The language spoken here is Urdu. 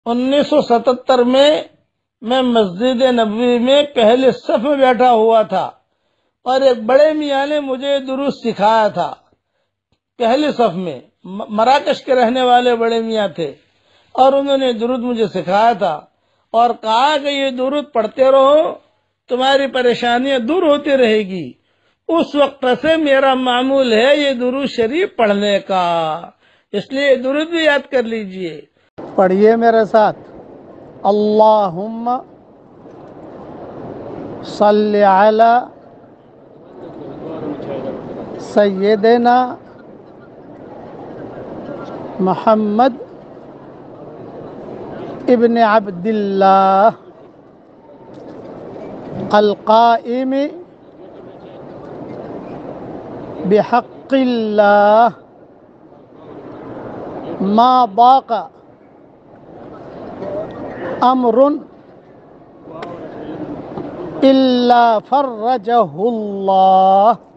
1977 میں مسجد نبوی میں پہلے صف میں بیٹھا ہوا تھا اور ایک بڑے میاں نے مجھے درود سکھایا تھا پہلے صف میں. مراکش کے رہنے والے بڑے میاں تھے اور انہوں نے درود مجھے سکھایا تھا اور کہا کہ یہ درود پڑھتے رہو تمہاری پریشانیاں دور ہوتی رہے گی. اس وقت سے میرا معمول ہے یہ درود شریف پڑھنے کا، اس لیے درود بھی یاد کر لیجئے. پڑھیے میرے ساتھ. اللہم صلی علی سیدنا محمد ابن عبد اللہ القائم بحق اللہ ما ضاق امر الا فرجہ اللہ